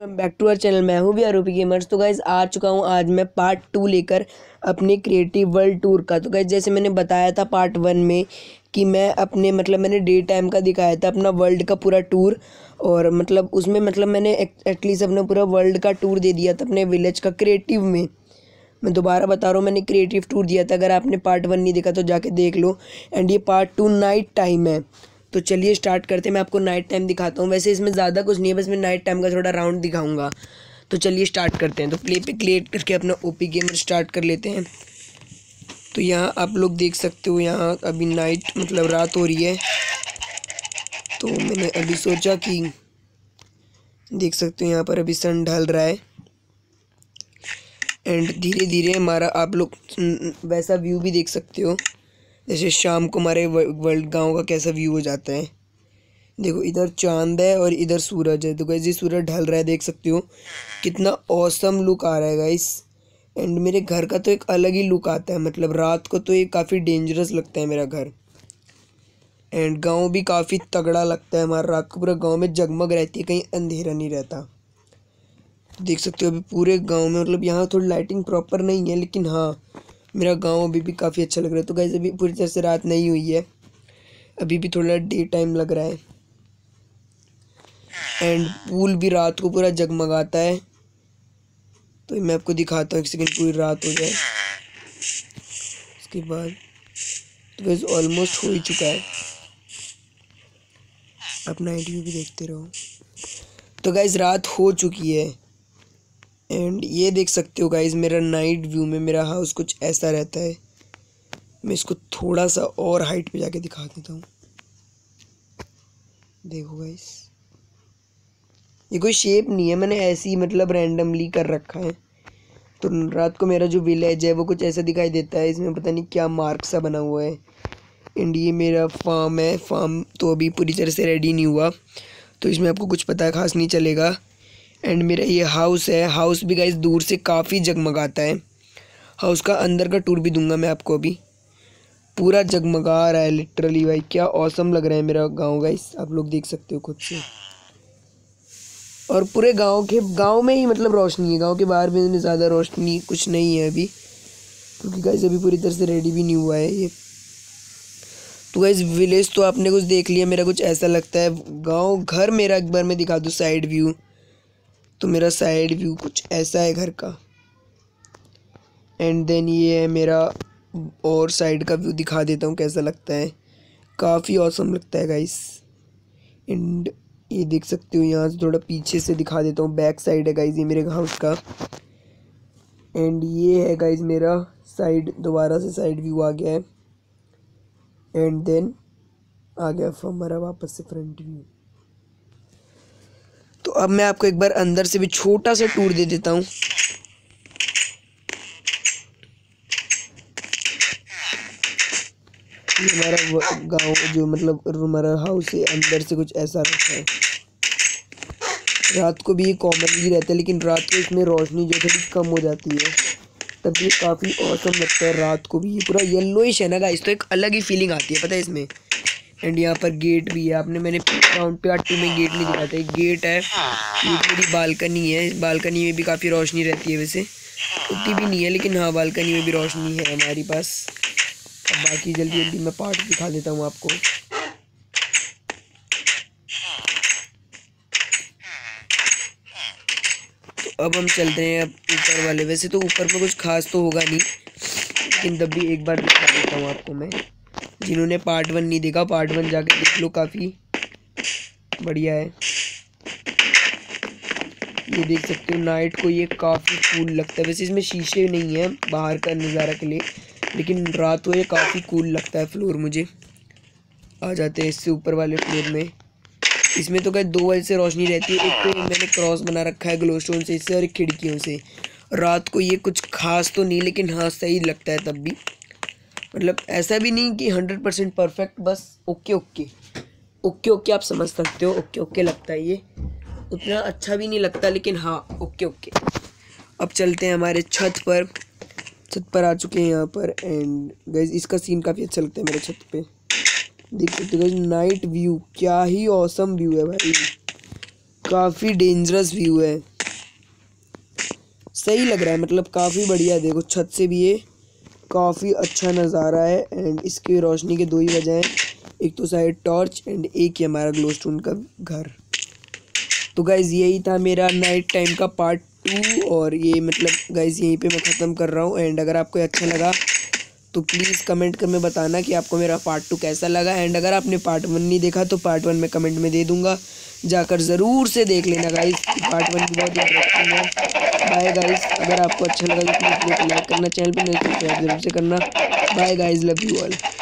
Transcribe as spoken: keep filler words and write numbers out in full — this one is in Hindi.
Back to our channel. मैं हूँ भी आरोपी गेमर्स। तो गाइज आ चुका हूँ आज मैं पार्ट टू लेकर अपने क्रिएटिव वर्ल्ड टूर का। तो गाइज जैसे मैंने बताया था पार्ट वन में कि मैं अपने मतलब मैंने डे टाइम का दिखाया था अपना वर्ल्ड का पूरा टूर, और मतलब उसमें मतलब मैंने एटलीस्ट अपना पूरा वर्ल्ड का टूर दे दिया था अपने विलेज का क्रिएटिव में। मैं दोबारा बता रहा हूँ, मैंने क्रिएटिव टूर दिया था। अगर आपने पार्ट वन नहीं देखा तो जाके देख लो। एंड ये पार्ट टू नाइट टाइम है। तो चलिए स्टार्ट करते हैं। मैं आपको नाइट टाइम दिखाता हूँ। वैसे इसमें ज़्यादा कुछ नहीं है, बस मैं नाइट टाइम का थोड़ा राउंड दिखाऊंगा। तो चलिए स्टार्ट करते हैं। तो प्ले पे क्लिक करके अपना ओपी गेमर स्टार्ट कर लेते हैं। तो यहाँ आप लोग देख सकते हो, यहाँ अभी नाइट मतलब रात हो रही है। तो मैंने अभी सोचा कि देख सकते हो यहाँ पर अभी सन ढल रहा है एंड धीरे धीरे हमारा आप लोग वैसा व्यू भी देख सकते हो जैसे शाम को हमारे वर्ल्ड गांव का कैसा व्यू हो जाता है। देखो इधर चांद है और इधर सूरज है। तो गाइस ये सूरज ढल रहा है, देख सकते हो कितना औसम लुक आ रहा है गाइस। एंड मेरे घर का तो एक अलग ही लुक आता है, मतलब रात को तो ये काफ़ी डेंजरस लगता है मेरा घर। एंड गांव भी काफ़ी तगड़ा लगता है हमारा। रात को पूरा गांव में जगमग रहती है, कहीं अंधेरा नहीं रहता। तो देख सकते हो अभी पूरे गांव में मतलब यहाँ थोड़ी लाइटिंग प्रॉपर नहीं है, लेकिन हाँ मेरा गांव अभी भी काफ़ी अच्छा लग रहा है। तो गाइस अभी पूरी तरह से रात नहीं हुई है, अभी भी थोड़ा डे टाइम लग रहा है। एंड पूल भी रात को पूरा जगमगाता है। तो मैं आपको दिखाता हूँ, एक सेकंड पूरी रात हो जाए उसके बाद। तो गाइस ऑलमोस्ट हो ही चुका है, आप नाइट व्यू भी देखते रहो। तो गाइस रात हो चुकी है एंड ये देख सकते हो गाइस मेरा नाइट व्यू में मेरा हाउस कुछ ऐसा रहता है। मैं इसको थोड़ा सा और हाइट पे जाके दिखा देता हूँ। देखो गाइस ये कोई शेप नहीं है, मैंने ऐसे ही मतलब रैंडमली कर रखा है। तो रात को मेरा जो विलेज है वो कुछ ऐसा दिखाई देता है। इसमें पता नहीं क्या मार्क सा बना हुआ है। एंड ये मेरा फार्म है। फार्म तो अभी पूरी तरह से रेडी नहीं हुआ, तो इसमें आपको कुछ पता खास नहीं चलेगा। एंड मेरा ये हाउस है। हाउस भी गाइस दूर से काफ़ी जगमगाता है। हाउस का अंदर का टूर भी दूंगा मैं आपको। अभी पूरा जगमगा रहा है लिटरली भाई, क्या औसम लग रहा है मेरा गांव गाइस, आप लोग देख सकते हो खुद से। और पूरे गांव के गांव में ही मतलब रोशनी है, गांव के बाहर भी इतनी ज़्यादा रोशनी कुछ नहीं है अभी, क्योंकि गाइस अभी पूरी तरह से रेडी भी नहीं हुआ है ये। तो गाइस विलेज तो आपने कुछ देख लिया, मेरा कुछ ऐसा लगता है। गाँव घर मेरा एक बार मैं दिखा दूँ साइड व्यू। तो मेरा साइड व्यू कुछ ऐसा है घर का। एंड देन ये है मेरा और साइड का व्यू दिखा देता हूँ कैसा लगता है। काफ़ी औसम लगता है गाइस। एंड ये देख सकते हो, यहाँ से थोड़ा पीछे से दिखा देता हूँ। बैक साइड है गाइस ये मेरे हाउस का। एंड ये है गाइस मेरा साइड, दोबारा से साइड व्यू आ गया है। एंड देन आ गया हमारा वापस से फ्रंट व्यू। तो अब मैं आपको एक बार अंदर से भी छोटा सा टूर दे देता हूँ। ये हमारा गांव जो मतलब हमारा हाउस है, अंदर से कुछ ऐसा रहता है। रात को भी ये कॉमनली रहता है, लेकिन रात को इसमें रोशनी जो थोड़ी कम हो जाती है, तब ये काफ़ी औसम लगता है। रात को भी ये पूरा येलोइश है ना गाइस, तो एक अलग ही फीलिंग आती है पता है इसमें। एंड यहाँ पर गेट भी है। आपने मैंने राउंड पे आटू में गेट नहीं दिखाता, एक गेट है। ये मेरी बालकनी है। इस बालकनी में भी काफ़ी रोशनी रहती है, वैसे उतनी भी नहीं है, लेकिन हाँ बालकनी में भी रोशनी है हमारी पास। अब बाकी जल्दी जल्दी मैं पार्ट दिखा देता हूँ आपको। तो अब हम चलते हैं अब ऊपर वाले। वैसे तो ऊपर में कुछ खास तो होगा नहीं, लेकिन तब भी एक बार दिखा देता हूँ आपको मैं। जिन्होंने पार्ट वन नहीं देखा, पार्ट वन जाके देख लो, काफ़ी बढ़िया है। ये देख सकते हो नाइट को ये काफ़ी कूल लगता है। वैसे इसमें शीशे नहीं है बाहर का नज़ारा के लिए, लेकिन रात को ये काफ़ी कूल लगता है। फ्लोर मुझे आ जाते हैं इससे ऊपर वाले फ्लोर में। इसमें तो क्या दो वजह से रोशनी रहती है। एक तो मैंने क्रॉस बना रखा है ग्लोस्टोन से इससे, और एक खिड़कियों से। रात को ये कुछ खास तो नहीं, लेकिन हाँ सही लगता है तब भी। मतलब ऐसा भी नहीं कि हंड्रेड परसेंट परफेक्ट, बस ओके ओके ओके ओके आप समझ सकते हो। ओके ओके लगता है ये, उतना अच्छा भी नहीं लगता, लेकिन हाँ ओके ओके। अब चलते हैं हमारे छत पर। छत पर आ चुके हैं यहाँ पर। एंड गाइस इसका सीन काफ़ी अच्छा लगता है मेरे छत पे। देख सकते हो गाइस नाइट व्यू, क्या ही औसम व्यू है भाई, काफ़ी डेंजरस व्यू है। सही लग रहा है, मतलब काफ़ी बढ़िया है। देखो छत से भी ये काफ़ी अच्छा नज़ारा है एंड इसकी रोशनी के दो ही वजह हैं, एक तो शायद टॉर्च एंड एक ही हमारा ग्लोस्टोन का घर। तो गाइज़ यही था मेरा नाइट टाइम का पार्ट टू, और ये मतलब गाइज़ यहीं पे मैं ख़त्म कर रहा हूँ। एंड अगर आपको अच्छा लगा तो प्लीज़ कमेंट कर में बताना कि आपको मेरा पार्ट टू कैसा लगा। एंड अगर आपने पार्ट वन नहीं देखा तो पार्ट वन मैं कमेंट में दे दूँगा, जाकर ज़रूर से देख लेना गाइज़, पार्ट वन भी बहुत इंटरेस्टिंग है। बाय गाइज़, अगर आपको अच्छा लगा तो प्लीज़ लाइक करना, चैनल पर नहीं सब्सक्राइब जरूर से करना। Bye guys, love you all.